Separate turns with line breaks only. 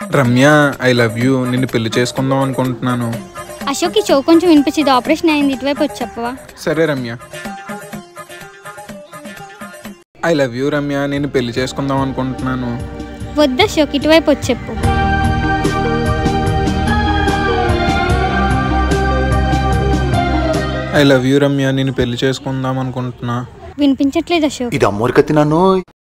Ramya, I love you. నిన్ను పెళ్లి చేసుకుందాం అనుకుంటున్నాను.
అశోక్ ఈ షో కొంచెం వినిపించింది. ఆపరేషన్ అయింది, ఇటువైపు వచ్చి చెప్పవా?
సరే Ramya. I love you Ramya, నేను పెళ్లి చేసుకుందాం అనుకుంటున్నాను.
వద్దు అశోక్, ఇటువైపు వచ్చి చెప్పు.
ఐ లవ్ యూ రమ్య, నేను పెళ్లి చేసుకుందాం అనుకుంటున్నా.
వినిపించట్లేదు అశోక్.
ఇది అమ్మోరికత్తి నన్ను